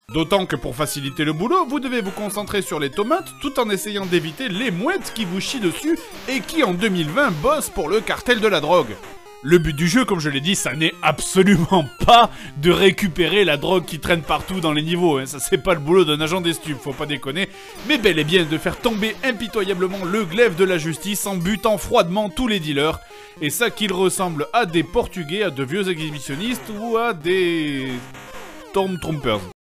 D'autant que pour faciliter le boulot, vous devez vous concentrer sur les tomates tout en essayant d'éviter les mouettes qui vous chient dessus et qui en 2020 bossent pour le cartel de la drogue. Le but du jeu, comme je l'ai dit, ça n'est absolument pas de récupérer la drogue qui traîne partout dans les niveaux, hein. Ça c'est pas le boulot d'un agent des stupes, faut pas déconner, mais bel et bien de faire tomber impitoyablement le glaive de la justice en butant froidement tous les dealers, et ça qu'ils ressemblent à des portugais, à de vieux exhibitionnistes ou à des... Stormtroopers.